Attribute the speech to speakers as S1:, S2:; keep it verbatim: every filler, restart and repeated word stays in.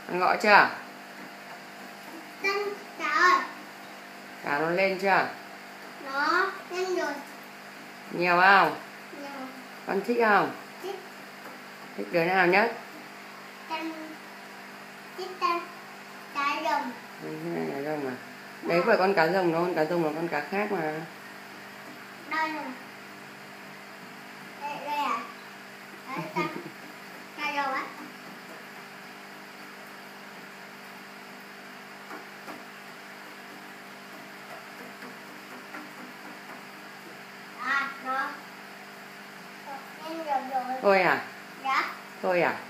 S1: Con gọi chưa?
S2: Lên cả ơi.
S1: Cả nó lên chưa?
S2: Nó lên rồi.
S1: Nhiều không?
S2: Nhiều.
S1: Con thích không?
S2: Thích.
S1: Thích đứa nào nhất?
S2: Con thích con cá rồng.
S1: Đấy, cái này là rồng à? Đấy phải con cá rồng đâu, con cá rồng là con cá khác mà.
S2: Đây rồi. Đây, đây à? Đấy con cá rồng á. À, nó lên rồi rồi.
S1: Thôi à?
S2: Dạ.
S1: Thôi à?